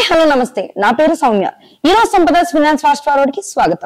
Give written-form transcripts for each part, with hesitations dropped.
hi hello నమస్తే నా పేరు సౌమ్య ఈ రోజు సంపద ఫైనాన్స్ ఫాస్ట్ ఫార్వర్డ్ కి స్వాగతం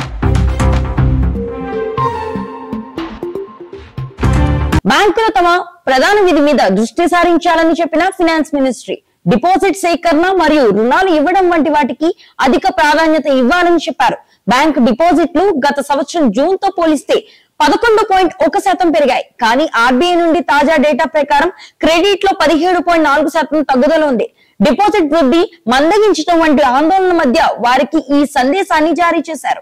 బ్యాంకులు తమ ప్రధాన విధి మీద దృష్టి సారించాలని చెప్పిన ఫైనాన్స్ మినిస్ట్రీ డిపాజిట్ సేకరణ మరియు రుణాలు ఇవ్వడం వంటి వాటికి అధిక ప్రాధాన్యత ఇవ్వాలని చెప్పారు బ్యాంక్ డిపాజిట్లు గత సంవత్సరం జూన్ తో పోలిస్తే 11.1% పెరిగాయి కానీ ఆర్బీఐ నుండి తాజా డేటా ప్రకారం క్రెడిట్ లో 17.4% తగ్గుదల ఉంది డిపాజిట్ వృద్ధి మందగించడం వంటి ఆందోళన మధ్య వారికి ఈ సందేశాన్ని జారీ చేశారు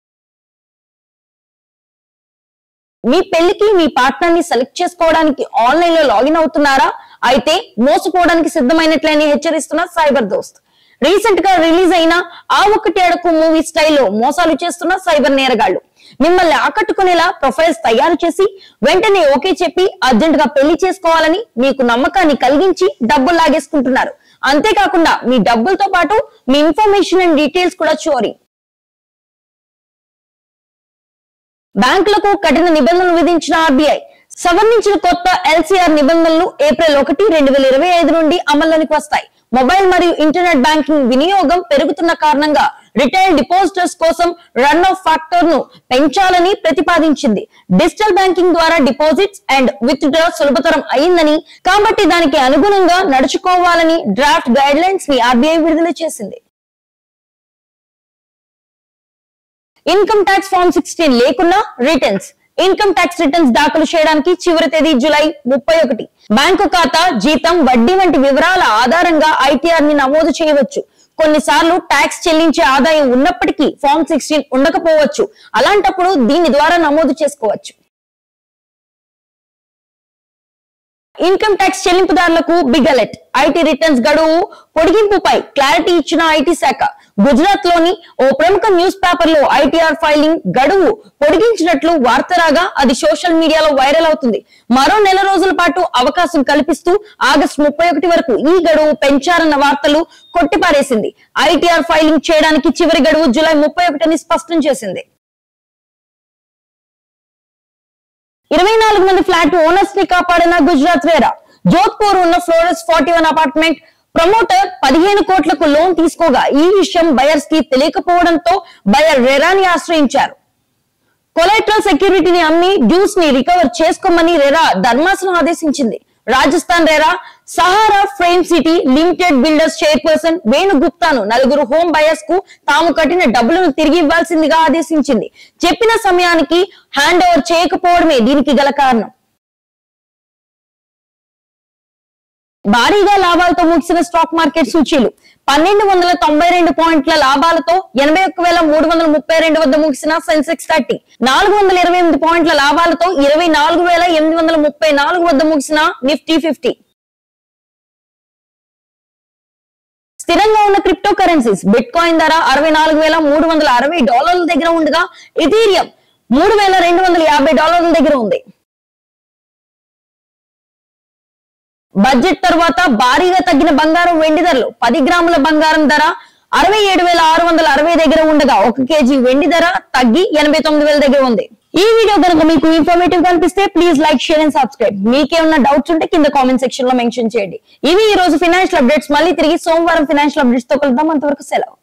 మీ పెళ్లికి మీ పార్ట్నర్ ని సెలెక్ట్ చేసుకోవడానికి ఆన్లైన్ లో లాగిన్ అవుతున్నారా అయితే మోసపోవడానికి సిద్ధమైనట్లని హెచ్చరిస్తున్న సైబర్ దోస్త్ రీసెంట్ గా రిలీజ్ అయిన ఆ ఒకటి అడుగు మూవీ స్టైల్లో మోసాలు చేస్తున్న సైబర్ నేరగాళ్లు మిమ్మల్ని ఆకట్టుకునేలా ప్రొఫైల్స్ తయారు చేసి వెంటనే ఓకే చెప్పి అర్జెంట్ గా పెళ్లి చేసుకోవాలని మీకు నమ్మకాన్ని కలిగించి డబ్బులు లాగేసుకుంటున్నారు అంతేకాకుండా మీ డబ్బులతో పాటు మీ ఇన్ఫర్మేషన్ అండ్ డీటెయిల్స్ కూడా చోరీ బ్యాంకులకు కఠిన నిబంధనలు విధించిన ఆర్బీఐ సవరించిన కొత్త ఎల్సీఆర్ నిబంధనలు ఏప్రిల్ 1, 2025 నుండి అమల్లోకి వస్తాయి మొబైల్ మరియు ఇంటర్నెట్ బ్యాంకింగ్ వినియోగం పెరుగుతున్న కారణంగా రిటైల్ డిపాజిటర్స్ కోసం రన్ ఆఫ్ ఫ్యాక్టర్ ను పెంచాలని ప్రతిపాదించింది డిజిటల్ బ్యాంకింగ్ ద్వారా డిపాజిట్స్ అండ్ విత్ డ్రా సులభతరం అయిందని కాబట్టి దానికి అనుగుణంగా నడుచుకోవాలని డ్రాఫ్ట్ గైడ్ లైన్స్ ని ఆర్బీఐ విడుదల చేసింది ఇన్కమ్ ట్యాక్స్ ఫార్మ్ 16 లేకున్నా రిటర్న్స్ ఇన్కమ్ ట్యాక్స్ రిటర్న్స్ దాఖలు చేయడానికి చివరి తేదీ జూలై 31 బ్యాంకు ఖాతా జీతం వడ్డీ వంటి వివరాల ఆధారంగా ఐటీఆర్ ని నమోదు చేయవచ్చు కొన్నిసార్లు ట్యాక్స్ చెల్లించే ఆదాయం ఉన్నప్పటికీ ఫార్మ్ 16 ఉండకపోవచ్చు అలాంటప్పుడు దీని ద్వారా నమోదు చేసుకోవచ్చు ఇన్కమ్ ట్యాక్స్ చెల్లింపుదారులకు బిగ్ అలర్ట్ ఐటీ రిటర్న్స్ గడువు పొడిగింపుపై క్లారిటీ ఇచ్చిన ఐటీ శాఖ గుజరాత్ లోని ఓ ప్రముఖ న్యూస్ పేపర్ లో ఐటీఆర్ ఫైలింగ్ గడువు పొడిగించినట్లు వార్త రాగా అది సోషల్ మీడియాలో వైరల్ అవుతుంది మరో నెల రోజుల పాటు అవకాశం కల్పిస్తూ ఆగస్టు 31 వరకు ఈ గడువు పెంచారన్న వార్తలు కొట్టిపారేసింది ఐటీఆర్ ఫైలింగ్ చేయడానికి చివరి గడువు జూలై 31 అని స్పష్టం చేసింది 24 మంది ఫ్లాట్ ఓనర్స్ ని కాపాడిన గుజరాత్ వేరా జోధ్పూర్ ఉన్న ఫ్లోరెస్ 41 అపార్ట్మెంట్ ప్రమోటర్ 15 కోట్లకు లోన్ తీసుకోగా ఈ విషయం బయర్స్ కి తెలియకపోవడంతో బయర్ రెరాని ఆశ్రయించారు కొలెటరల్ సెక్యూరిటీని అమ్మి డ్యూస్ ని రికవర్ చేసుకోమని రెరా ధర్మాసనం ఆదేశించింది Rajasthan RERA Sahara frame city limited builders chairperson Venu గుప్తాను నలుగురు హోమ్ బయర్స్ కు తాము కట్టిన డబ్బులను తిరిగి ఇవ్వాల్సిందిగా ఆదేశించింది చెప్పిన సమయానికి హ్యాండ్ ఓవర్ చేయకపోవడమే దీనికి గల కారణం భారీగా లాభాలతో ముగిసిన స్టాక్ మార్కెట్ సూచీలు 1292 పాయింట్ల లాభాలతో 81,332 వద్ద ముగిసిన సెన్సెక్స్ 30 428 పాయింట్ల లాభాలతో 24,834 వద్ద ముగిసిన నిఫ్టీ 50 స్థిరంగా ఉన్న క్రిప్టో కరెన్సీస్ బిట్ కాయిన్ ధర $64,360 దగ్గర ఉండగా ఇథీరియం $3,250 దగ్గర ఉంది బడ్జెట్ తర్వాత భారీగా తగ్గిన బంగారం వెండి ధరలు 10 గ్రాముల బంగారం ధర 67,660 దగ్గర ఉండగా 1 కేజీ వెండి ధర తగ్గి 89,000 దగ్గర ఉంది ఈ వీడియో కనుక మీకు ఇన్ఫర్మేటివ్ కనిపిస్తే please like share and subscribe మీకేమన్నా డౌట్స్ ఉంటే కింద కామెంట్ సెక్షన్ లో మెన్షన్ చేయండి ఇవి ఈ రోజు ఫైనాన్షియల్ అప్డేట్స్ మళ్ళీ తిరిగి సోమవారం ఫైనాన్షియల్ అప్డేట్స్ తో కలుద్దాం అంతవరకు సెలవు